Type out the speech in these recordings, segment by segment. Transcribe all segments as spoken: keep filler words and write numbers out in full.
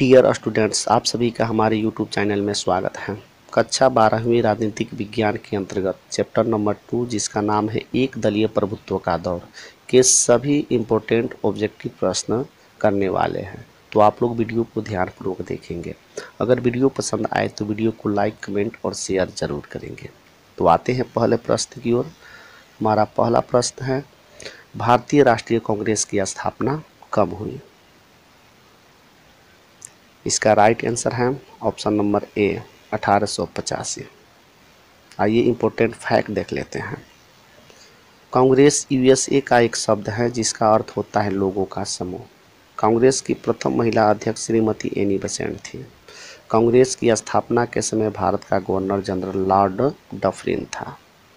Dear students, आप सभी का हमारे यूट्यूब चैनल में स्वागत है। कक्षा बारहवीं राजनीतिक विज्ञान के अंतर्गत चैप्टर नंबर टू, जिसका नाम है एक दलीय प्रभुत्व का दौर, के सभी इम्पोर्टेंट ऑब्जेक्टिव प्रश्न करने वाले हैं। तो आप लोग वीडियो को ध्यानपूर्वक देखेंगे। अगर वीडियो पसंद आए तो वीडियो को लाइक, कमेंट और शेयर जरूर करेंगे। तो आते हैं पहले प्रश्न की ओर। हमारा पहला प्रश्न है, भारतीय राष्ट्रीय कांग्रेस की स्थापना कब हुई? इसका राइट आंसर है ऑप्शन नंबर ए, अठारह सौ पचासी। आइए इम्पोर्टेंट फैक्ट देख लेते हैं। कांग्रेस यूएसए का एक शब्द है जिसका अर्थ होता है लोगों का समूह। कांग्रेस की प्रथम महिला अध्यक्ष श्रीमती एनी बेसेंट थी। कांग्रेस की स्थापना के समय भारत का गवर्नर जनरल लॉर्ड डफरिन था।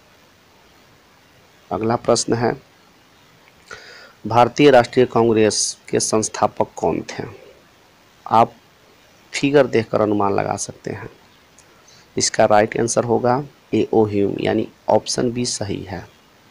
अगला प्रश्न है, भारतीय राष्ट्रीय कांग्रेस के संस्थापक कौन थे? आप फिगर देखकर अनुमान लगा सकते हैं। इसका राइट आंसर होगा ए ओ ह्यूम, यानी ऑप्शन बी सही है।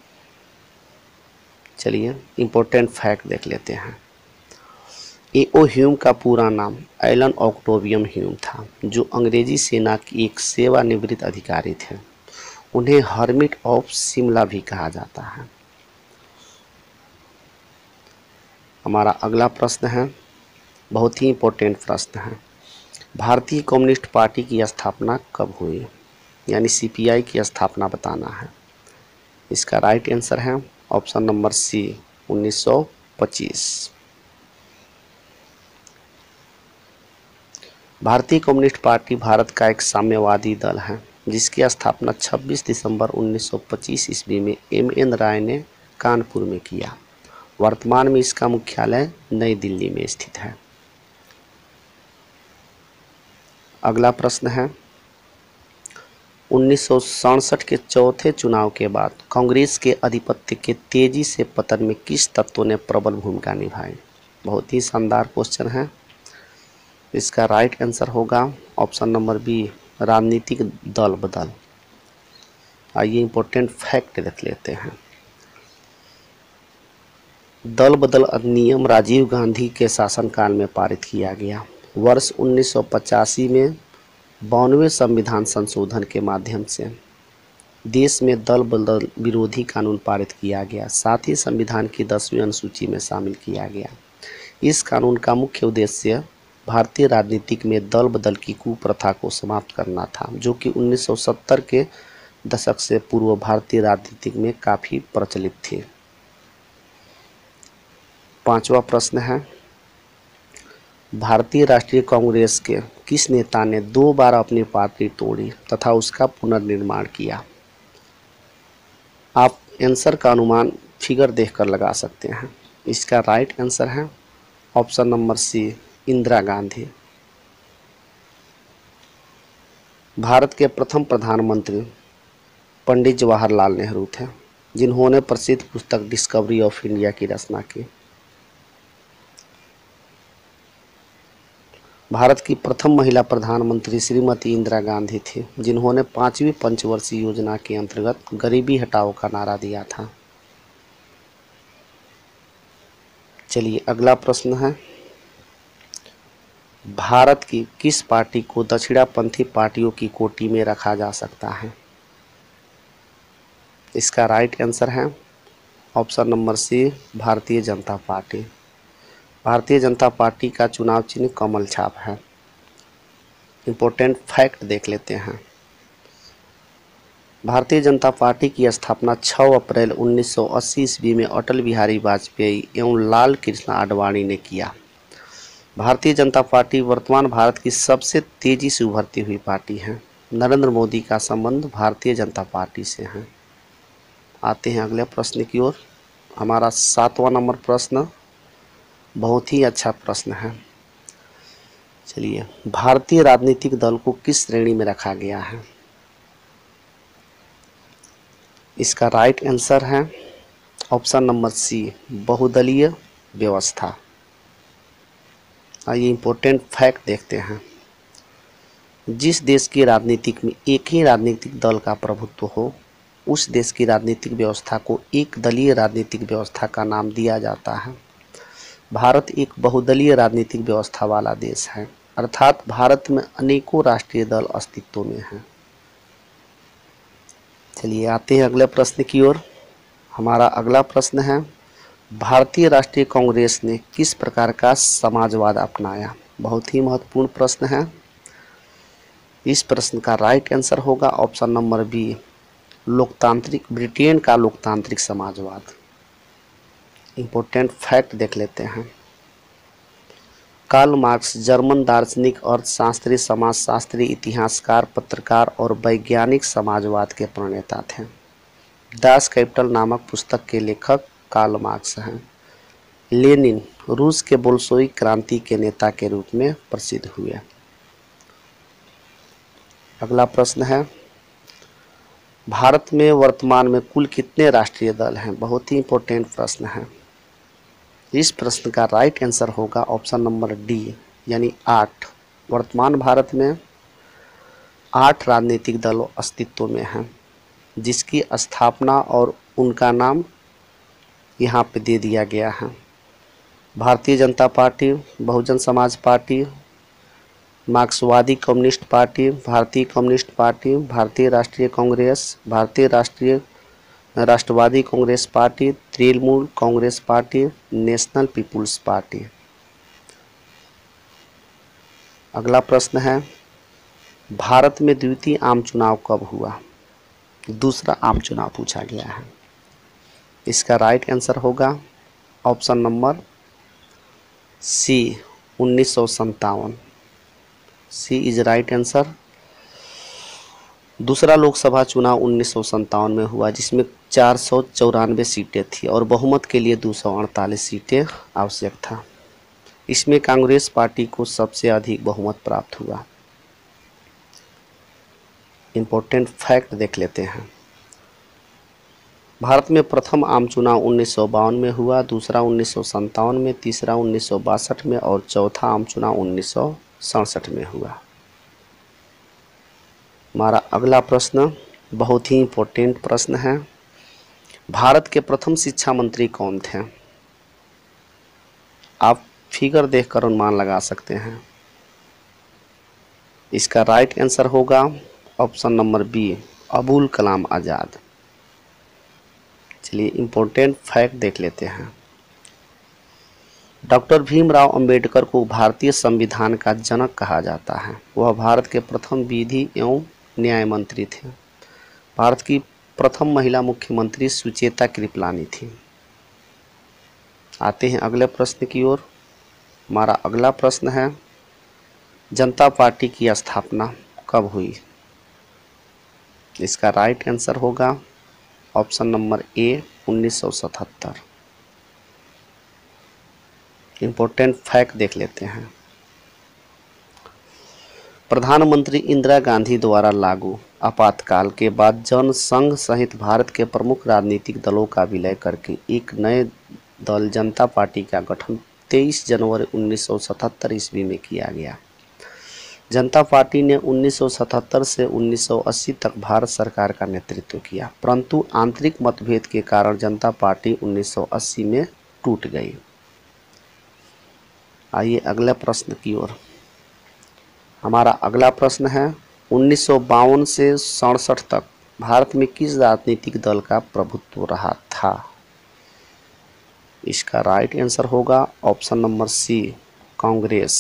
चलिए इम्पोर्टेंट फैक्ट देख लेते हैं। ए ओ ह्यूम का पूरा नाम एलन ऑक्टेवियम ह्यूम था, जो अंग्रेजी सेना की एक सेवानिवृत्त अधिकारी थे। उन्हें हर्मिट ऑफ शिमला भी कहा जाता है। हमारा अगला प्रश्न है, बहुत ही इम्पोर्टेंट प्रश्न है। भारतीय कम्युनिस्ट पार्टी की स्थापना कब हुई? यानी सीपीआई की स्थापना बताना है। इसका राइट आंसर है ऑप्शन नंबर सी, उन्नीस सौ पच्चीस। भारतीय कम्युनिस्ट पार्टी भारत का एक साम्यवादी दल है जिसकी स्थापना छब्बीस दिसंबर उन्नीस सौ पच्चीस ईस्वी में एम एन राय ने कानपुर में किया। वर्तमान में इसका मुख्यालय नई दिल्ली में स्थित है। अगला प्रश्न है, उन्नीस सौ सड़सठ के चौथे चुनाव के बाद कांग्रेस के आधिपत्य के तेजी से पतन में किस तत्व ने प्रबल भूमिका निभाई? बहुत ही शानदार क्वेश्चन है। इसका राइट आंसर होगा ऑप्शन नंबर बी, राजनीतिक दल बदल। आइए इम्पोर्टेंट फैक्ट देख लेते हैं। दल बदल अधिनियम राजीव गांधी के शासनकाल में पारित किया गया। वर्ष उन्नीस सौ पचासी में बानवे संविधान संशोधन के माध्यम से देश में दल बदल विरोधी कानून पारित किया गया। साथ ही संविधान की दसवीं अनुसूची में शामिल किया गया। इस कानून का मुख्य उद्देश्य भारतीय राजनीतिक में दल बदल की कुप्रथा को समाप्त करना था, जो कि उन्नीस सौ सत्तर के दशक से पूर्व भारतीय राजनीतिक में काफ़ी प्रचलित थी। पांचवा प्रश्न है, भारतीय राष्ट्रीय कांग्रेस के किस नेता ने दो बार अपनी पार्टी तोड़ी तथा उसका पुनर्निर्माण किया? आप आंसर का अनुमान फिगर देखकर लगा सकते हैं। इसका राइट आंसर है option number C, Indira Gandhi. Bharat के प्रथम प्रधानमंत्री पंडित जवाहरलाल नेहरू थे, जिन्होंने प्रसिद्ध पुस्तक डिस्कवरी ऑफ इंडिया की रचना की। भारत की प्रथम महिला प्रधानमंत्री श्रीमती इंदिरा गांधी थी, जिन्होंने पांचवी पंचवर्षीय योजना के अंतर्गत गरीबी हटाओ का नारा दिया था। चलिए अगला प्रश्न है, भारत की किस पार्टी को दक्षिणापंथी पार्टियों की कोटि में रखा जा सकता है? इसका राइट आंसर है option number C, Bharatiya Janata party. भारतीय जनता पार्टी का चुनाव चिन्ह कमल छाप है। इम्पोर्टेंट फैक्ट देख लेते हैं। भारतीय जनता पार्टी की स्थापना छह अप्रैल उन्नीस सौ अस्सी ईस्वी में अटल बिहारी वाजपेयी एवं लाल कृष्ण आडवाणी ने किया। भारतीय जनता पार्टी वर्तमान भारत की सबसे तेजी से उभरती हुई पार्टी है। नरेंद्र मोदी का संबंध भारतीय जनता पार्टी से है। आते हैं अगले प्रश्न की ओर। हमारा सातवां नंबर प्रश्न बहुत ही अच्छा प्रश्न है। चलिए, भारतीय राजनीतिक दल को किस श्रेणी में रखा गया है? इसका राइट आंसर है ऑप्शन नंबर सी, बहुदलीय व्यवस्था। आइए इम्पोर्टेंट फैक्ट देखते हैं। जिस देश की राजनीतिक में एक ही राजनीतिक दल का प्रभुत्व हो, उस देश की राजनीतिक व्यवस्था को एक दलीय राजनीतिक व्यवस्था का नाम दिया जाता है। भारत एक बहुदलीय राजनीतिक व्यवस्था वाला देश है। अर्थात भारत में अनेकों राष्ट्रीय दल अस्तित्व में हैं। चलिए आते हैं अगले प्रश्न की ओर। हमारा अगला प्रश्न है, भारतीय राष्ट्रीय कांग्रेस ने किस प्रकार का समाजवाद अपनाया? बहुत ही महत्वपूर्ण प्रश्न है। इस प्रश्न का राइट आंसर होगा ऑप्शन नंबर बी, लोकतांत्रिक ब्रिटेन का लोकतांत्रिक समाजवाद। इंपॉर्टेंट फैक्ट देख लेते हैं। कार्ल मार्क्स जर्मन दार्शनिक, अर्थशास्त्री, समाजशास्त्री, इतिहासकार, पत्रकार और वैज्ञानिक समाजवाद के प्रणेता थे। दास कैपिटल नामक पुस्तक के लेखक कार्ल मार्क्स हैं। लेनिन रूस के बोल्शेविक क्रांति के नेता के रूप में प्रसिद्ध हुए। अगला प्रश्न है, भारत में वर्तमान में कुल कितने राष्ट्रीय दल हैं? बहुत ही इंपॉर्टेंट प्रश्न है। इस प्रश्न का राइट आंसर होगा ऑप्शन नंबर डी, यानी आठ। वर्तमान भारत में आठ राजनीतिक दल अस्तित्व में हैं, जिसकी स्थापना और उनका नाम यहाँ पे दे दिया गया है। भारतीय जनता पार्टी, बहुजन Samaj Party, Marxvadi Communist Party, Bharatiya Communist Party, Bharatiya Rashtriya Congress, Bharatiya Rashtriya Rashtravadi Congress Party, Trinamool Congress Party, National People's Party. अगला प्रश्न है, भारत में द्वितीय आम चुनाव कब हुआ? दूसरा आम चुनाव पूछा गया है। इसका राइट आंसर होगा ऑप्शन नंबर सी, उन्नीस सौ संतावन। C is right answer. दूसरा लोकसभा चुनाव उन्नीस सौ संतावन में हुआ, जिसमें चार सौ चौरानवे सीटें थी और बहुमत के लिए दो सौ अड़तालीस सीटें आवश्यक था। इसमें कांग्रेस पार्टी को सबसे अधिक बहुमत प्राप्त हुआ। इंपॉर्टेंट फैक्ट देख लेते हैं। भारत में प्रथम आम चुनाव उन्नीस सौ बावन में हुआ, दूसरा उन्नीस सौ संतावन में, तीसरा उन्नीस सौ बासठ में और चौथा आम चुनाव उन्नीस सौ सड़सठ में हुआ। हमारा अगला प्रश्न बहुत ही इम्पोर्टेंट प्रश्न है। भारत के प्रथम शिक्षा मंत्री कौन थे? आप फिगर देखकर अनुमान लगा सकते हैं। इसका राइट आंसर होगा option number B, Abul Kalam Azad. चलिए इम्पोर्टेंट फैक्ट देख लेते हैं। डॉक्टर भीमराव अंबेडकर को भारतीय संविधान का जनक कहा जाता है। वह भारत के प्रथम विधि एवं न्याय मंत्री थे। भारत की प्रथम महिला मुख्यमंत्री सुचेता कृपलानी थी। आते हैं अगले प्रश्न की ओर। हमारा अगला प्रश्न है, जनता पार्टी की स्थापना कब हुई? इसका राइट आंसर होगा ऑप्शन नंबर ए, उन्नीस सौ सतहत्तर। इंपॉर्टेंट फैक्ट देख लेते हैं। प्रधानमंत्री इंदिरा गांधी द्वारा लागू आपातकाल के बाद जनसंघ सहित भारत के प्रमुख राजनीतिक दलों का विलय करके एक नए दल जनता पार्टी का गठन तेईस जनवरी उन्नीस सौ सतहत्तर ईस्वी में किया गया। जनता पार्टी ने उन्नीस सौ सतहत्तर से उन्नीस सौ अस्सी तक भारत सरकार का नेतृत्व किया, परंतु आंतरिक मतभेद के कारण जनता पार्टी उन्नीस सौ अस्सी में टूट गई। आइए अगले प्रश्न की ओर। हमारा अगला प्रश्न है, उन्नीस सौ बावन से सड़सठ तक भारत में किस राजनीतिक दल का प्रभुत्व रहा था? इसका राइट आंसर होगा option number C, Congress.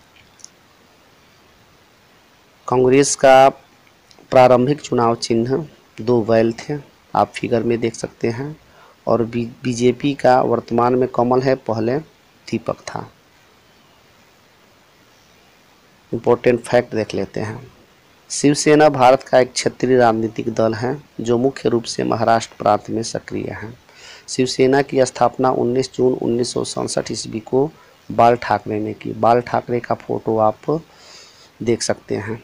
Congress का प्रारंभिक चुनाव चिन्ह दो बैल थे, आप फिगर में देख सकते हैं, और बीजेपी का वर्तमान में कमल है, पहले दीपक था। इंपॉर्टेंट फैक्ट देख लेते हैं। शिवसेना भारत का एक क्षेत्रीय राजनीतिक दल है जो मुख्य रूप से महाराष्ट्र प्रांत में सक्रिय है। शिवसेना की स्थापना उन्नीस जून उन्नीस सौ सड़सठ ईस्वी को बाल ठाकरे ने की। बाल ठाकरे का फोटो आप देख सकते हैं।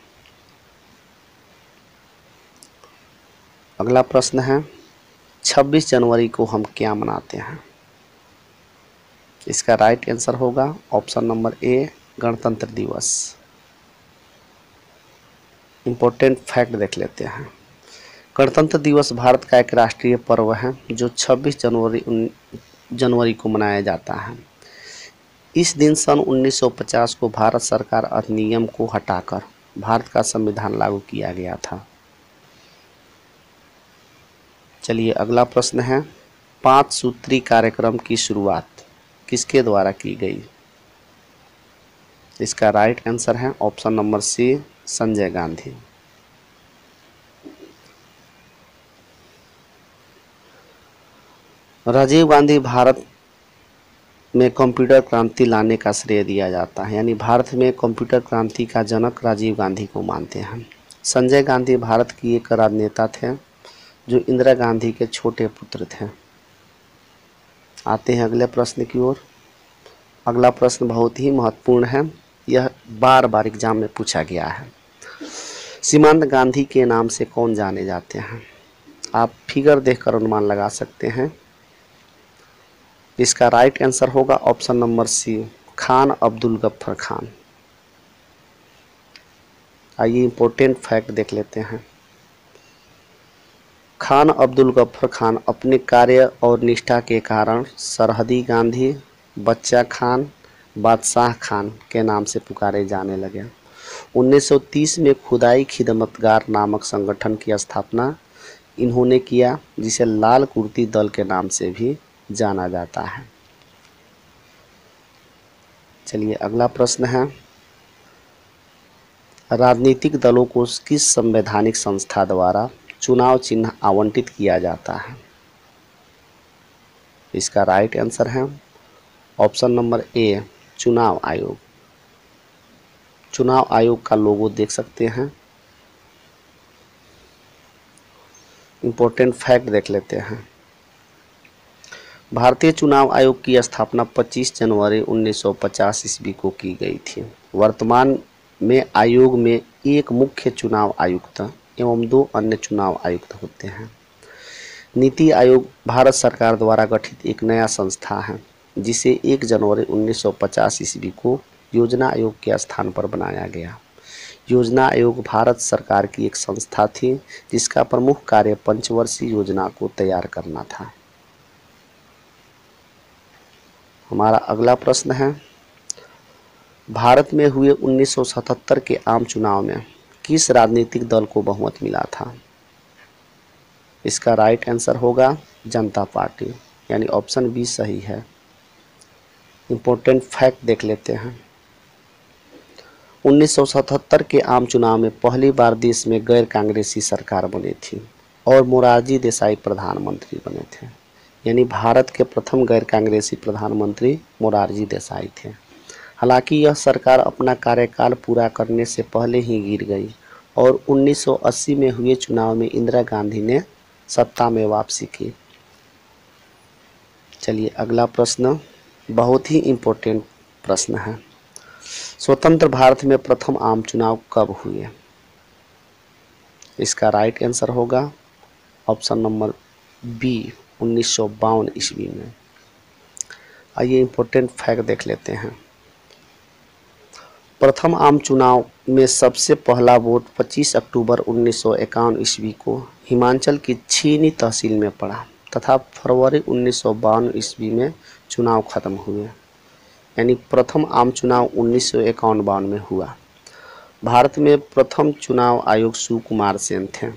अगला प्रश्न है, छब्बीस जनवरी को हम क्या मनाते हैं? इसका राइट आंसर होगा ऑप्शन नंबर ए, गणतंत्र दिवस। इम्पोर्टेंट फैक्ट देख लेते हैं। गणतंत्र दिवस भारत का एक राष्ट्रीय पर्व है जो छब्बीस जनवरी जनवरी को मनाया जाता है। इस दिन सन उन्नीस सौ पचास को भारत सरकार अधिनियम को हटाकर भारत का संविधान लागू किया गया था। चलिए अगला प्रश्न है, पांच सूत्री कार्यक्रम की शुरुआत किसके द्वारा की गई? इसका राइट आंसर है option number C, Sanjay Gandhi. Rajiv Gandhi Bharat में कंप्यूटर क्रांति लाने का श्रेय दिया जाता है, यानी भारत में कंप्यूटर क्रांति का जनक राजीव गांधी को मानते हैं। संजय गांधी भारत की एक राजनेता थे जो इंदिरा गांधी के छोटे पुत्र थे। आते हैं अगले प्रश्न की ओर। अगला प्रश्न बहुत ही महत्वपूर्ण है, यह बार बार एग्जाम में पूछा गया है। सीमांत गांधी के नाम से कौन जाने जाते हैं? आप फिगर देखकर अनुमान लगा सकते हैं। इसका राइट आंसर होगा option number C, Khan Abdul Ghaffar Khan. आइए इंपॉर्टेंट फैक्ट देख लेते हैं। खान अब्दुल गफ्फर खान अपने कार्य और निष्ठा के कारण सरहदी गांधी, बच्चा खान, बादशाह खान के नाम से पुकारे जाने लगे। उन्नीस सौ तीस में खुदाई खिदमतगार नामक संगठन की स्थापना इन्होंने किया, जिसे लाल कुर्ती दल के नाम से भी जाना जाता है। चलिए अगला प्रश्न है, राजनीतिक दलों को किस संवैधानिक संस्था द्वारा चुनाव चिन्ह आवंटित किया जाता है? इसका राइट आंसर है ऑप्शन नंबर ए, चुनाव आयोग। चुनाव आयोग का लोगो देख सकते हैं। इंपॉर्टेंट फैक्ट देख लेते हैं। भारतीय चुनाव आयोग की स्थापना पच्चीस जनवरी उन्नीस सौ पचास ईस्वी को की गई थी। वर्तमान में आयोग में एक मुख्य चुनाव आयुक्त एवं दो अन्य चुनाव आयुक्त होते हैं। नीति आयोग भारत सरकार द्वारा गठित एक नया संस्था है, जिसे एक जनवरी उन्नीस सौ पचास ईस्वी को योजना आयोग के स्थान पर बनाया गया। योजना आयोग भारत सरकार की एक संस्था थी, जिसका प्रमुख कार्य पंचवर्षीय योजना को तैयार करना था। हमारा अगला प्रश्न है, भारत में हुए उन्नीस सौ सतहत्तर के आम चुनाव में किस राजनीतिक दल को बहुमत मिला था? इसका राइट आंसर होगा जनता पार्टी, यानी ऑप्शन बी सही है। इंपॉर्टेंट फैक्ट देख लेते हैं। उन्नीस सौ सतहत्तर के आम चुनाव में पहली बार देश में गैर कांग्रेसी सरकार बनी थी और मोरारजी देसाई प्रधानमंत्री बने थे, यानी भारत के प्रथम गैर कांग्रेसी प्रधानमंत्री मोरारजी देसाई थे। हालांकि यह सरकार अपना कार्यकाल पूरा करने से पहले ही गिर गई और उन्नीस सौ अस्सी में हुए चुनाव में इंदिरा गांधी ने सत्ता में वापसी की। चलिए अगला प्रश्न बहुत ही इम्पोर्टेंट प्रश्न है। स्वतंत्र भारत में प्रथम आम चुनाव कब हुए? इसका राइट आंसर होगा ऑप्शन नंबर बी, उन्नीस सौ बावन ईस्वी में। आइए इम्पोर्टेंट फैक्ट देख लेते हैं। प्रथम आम चुनाव में सबसे पहला वोट पच्चीस अक्टूबर उन्नीस सौ इक्यावन ईस्वी को हिमाचल की छीनी तहसील में पड़ा तथा फरवरी उन्नीस सौ बावन ईस्वी में चुनाव खत्म हुए, यानी प्रथम आम चुनाव उन्नीस सौ इक्यावन बावन में हुआ। भारत में प्रथम चुनाव आयोग सुकुमार सेन थे।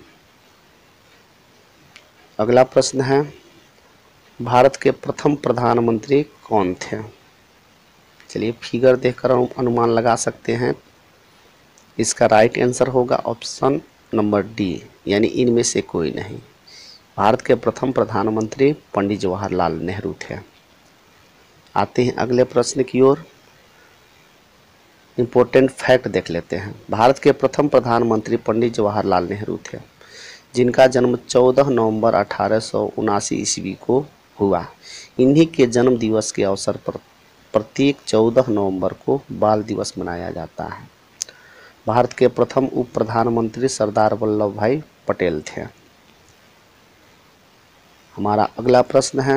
अगला प्रश्न है, भारत के प्रथम प्रधानमंत्री कौन थे? चलिए फिगर देखकर अनुमान लगा सकते हैं। इसका राइट आंसर होगा ऑप्शन नंबर डी, यानी इनमें से कोई नहीं। भारत के प्रथम प्रधानमंत्री पंडित जवाहरलाल नेहरू थे। आते हैं अगले प्रश्न की ओर। इम्पोर्टेंट फैक्ट देख लेते हैं। भारत के प्रथम प्रधानमंत्री पंडित जवाहरलाल नेहरू थे, जिनका जन्म चौदह नवंबर अठारह सौ उनासी ईस्वी को हुआ। इन्हीं के जन्म दिवस के अवसर पर प्रत्येक चौदह नवंबर को बाल दिवस मनाया जाता है। भारत के प्रथम उप प्रधानमंत्री सरदार वल्लभ भाई पटेल थे। हमारा अगला प्रश्न है,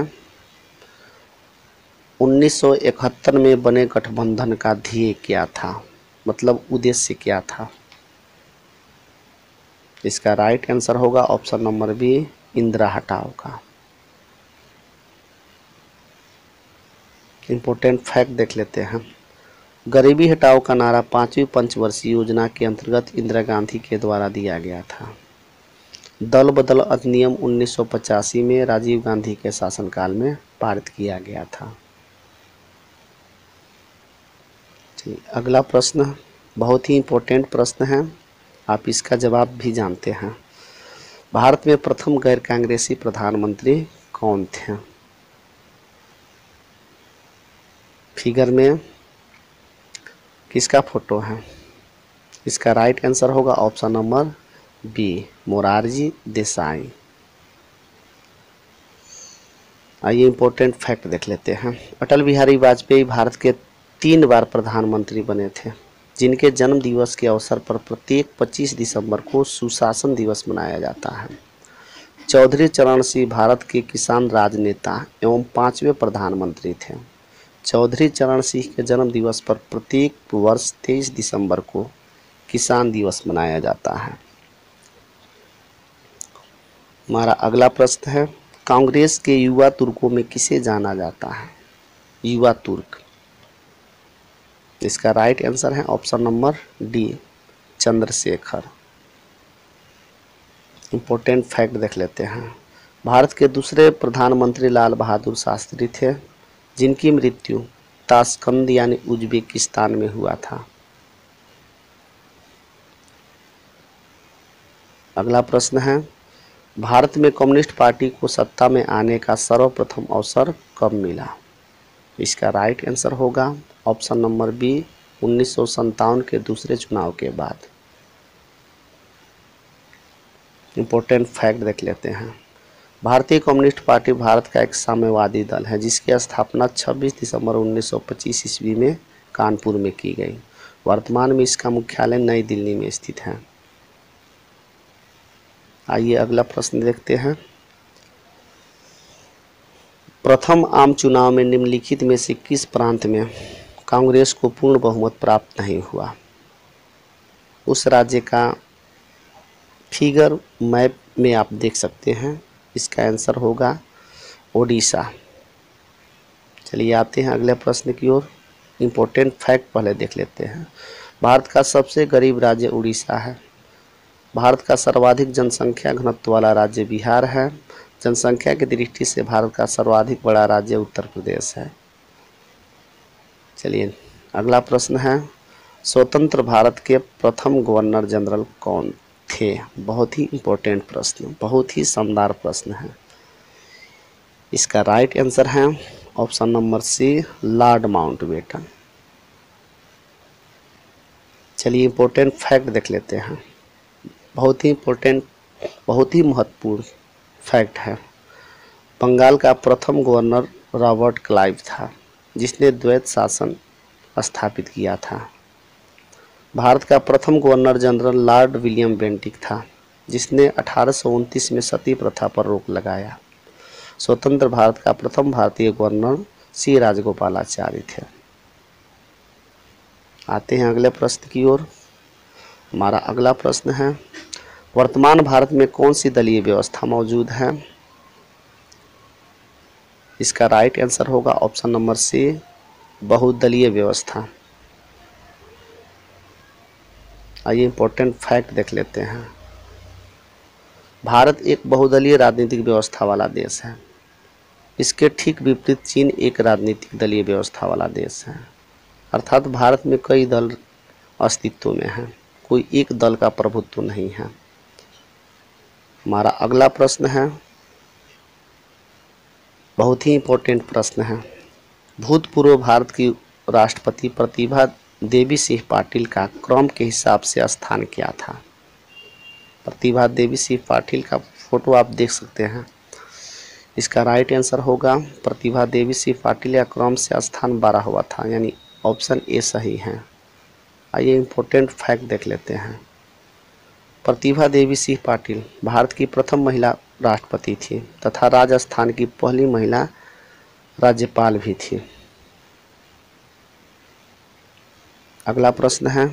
उन्नीस सौ इकहत्तर में बने गठबंधन का ध्येय क्या था, मतलब उद्देश्य क्या था? इसका राइट आंसर होगा ऑप्शन नंबर बी, इंदिरा हटाओ का। इम्पोर्टेंट फैक्ट देख लेते हैं। गरीबी हटाओ का नारा पांचवी पंचवर्षीय योजना के अंतर्गत इंदिरा गांधी के द्वारा दिया गया था। दल बदल अधिनियम उन्नीस सौ पचासी में राजीव गांधी के शासनकाल में पारित किया गया था। अगला प्रश्न बहुत ही इम्पोर्टेंट प्रश्न है, आप इसका जवाब भी जानते हैं। भारत में प्रथम गैर कांग्रेसी प्रधानमंत्री कौन थे? फिगर में किसका फोटो है? इसका राइट आंसर होगा option number B, Morarji Desai. आइए इम्पोर्टेंट फैक्ट देख लेते हैं। अटल बिहारी वाजपेयी भारत के तीन बार प्रधानमंत्री बने थे, जिनके जन्म दिवस के अवसर पर प्रत्येक पच्चीस दिसंबर को सुशासन दिवस मनाया जाता है। चौधरी चरण सिंह भारत के किसान राजनेता एवं पांचवें प्रधानमंत्री थे। चौधरी चरण सिंह के जन्म दिवस पर प्रत्येक वर्ष तेईस दिसंबर को किसान दिवस मनाया जाता है। हमारा अगला प्रश्न है, कांग्रेस के युवा तुर्कों में किसे जाना जाता है? युवा तुर्क। इसका राइट आंसर है option number D, Chandrashekhar. Important fact देख लेते हैं। भारत के दूसरे प्रधानमंत्री लाल बहादुर शास्त्री थे, जिनकी मृत्यु ताशकंद यानी उज्बेकिस्तान में हुआ था। अगला प्रश्न है, भारत में कम्युनिस्ट पार्टी को सत्ता में आने का सर्वप्रथम अवसर कब मिला? इसका राइट आंसर होगा ऑप्शन नंबर बी, उन्नीस सौ सत्तावन के दूसरे चुनाव के बाद। इम्पोर्टेंट फैक्ट देख लेते हैं। भारतीय कम्युनिस्ट पार्टी भारत का एक साम्यवादी दल है, जिसकी स्थापना छब्बीस दिसंबर उन्नीस सौ पच्चीस ईस्वी में कानपुर में की गई। वर्तमान में इसका मुख्यालय नई दिल्ली में स्थित है। आइए अगला प्रश्न देखते हैं। प्रथम आम चुनाव में निम्नलिखित में से किस प्रांत में कांग्रेस को पूर्ण बहुमत प्राप्त नहीं हुआ? उस राज्य का फिगर मैप में आप देख सकते हैं। इसका आंसर होगा ओडिशा। चलिए आते हैं अगले प्रश्न की ओर। इम्पोर्टेंट फैक्ट पहले देख लेते हैं। भारत का सबसे गरीब राज्य उड़ीसा है। भारत का सर्वाधिक जनसंख्या घनत्व वाला राज्य बिहार है। जनसंख्या की दृष्टि से भारत का सर्वाधिक बड़ा राज्य उत्तर प्रदेश है। चलिए अगला प्रश्न है, स्वतंत्र भारत के प्रथम गवर्नर जनरल कौन थे? बहुत ही इम्पोर्टेंट प्रश्न, बहुत ही शानदार प्रश्न है। इसका राइट आंसर है option number C, Lord Mountbatten. चलिए इम्पोर्टेंट फैक्ट देख लेते हैं। बहुत ही इम्पोर्टेंट, बहुत ही महत्वपूर्ण फैक्ट है। बंगाल का प्रथम गवर्नर रॉबर्ट क्लाइव था, जिसने द्वैत शासन स्थापित किया था। भारत का प्रथम governor general Lord William Bentinck था, जिसने अठारह सौ उनतीस में सती प्रथा पर रोक लगाया। स्वतंत्र भारत का प्रथम भारतीय गवर्नर सी राजगोपालाचारी थे। आते हैं अगले प्रश्न की ओर। हमारा अगला प्रश्न है, वर्तमान भारत में कौन सी दलीय व्यवस्था मौजूद है? इसका राइट आंसर होगा ऑप्शन नंबर सी, बहुदलीय व्यवस्था। आइए इम्पोर्टेंट फैक्ट देख लेते हैं। भारत एक बहुदलीय राजनीतिक व्यवस्था वाला देश है। इसके ठीक विपरीत चीन एक राजनीतिक दलीय व्यवस्था वाला देश है। अर्थात भारत में कई दल अस्तित्व में हैं, कोई एक दल का प्रभुत्व नहीं है। हमारा अगला प्रश्न है, बहुत ही इम्पोर्टेंट प्रश्न है। भूतपूर्व भारत की राष्ट्रपति प्रतिभा देवी सिंह पाटिल का क्रम के हिसाब से स्थान क्या था? प्रतिभा देवी सिंह पाटिल का फोटो आप देख सकते हैं। इसका राइट आंसर होगा प्रतिभा देवी सिंह पाटिल या क्रम से स्थान बारह हुआ था, यानी ऑप्शन ए सही है। आइए इम्पोर्टेंट फैक्ट देख लेते हैं। प्रतिभा देवी सिंह पाटिल भारत की प्रथम महिला राष्ट्रपति थी तथा राजस्थान की पहली महिला राज्यपाल भी थी। अगला प्रश्न है,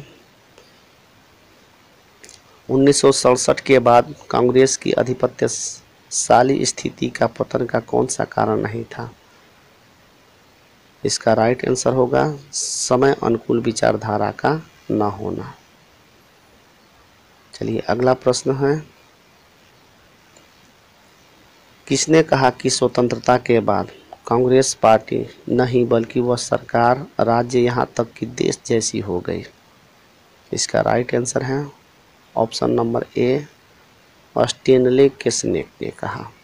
उन्नीस सौ सड़सठ के बाद कांग्रेस की आधिपत्यशाली स्थिति का पतन का कौन सा कारण नहीं था? इसका राइट आंसर होगा समय अनुकूल विचारधारा का न होना। चलिए अगला प्रश्न है, किसने कहा कि स्वतंत्रता के बाद कांग्रेस पार्टी नहीं बल्कि वह सरकार, राज्य, यहाँ तक कि देश जैसी हो गई? इसका राइट आंसर है option number A, Stanley Kochanek ने कहा।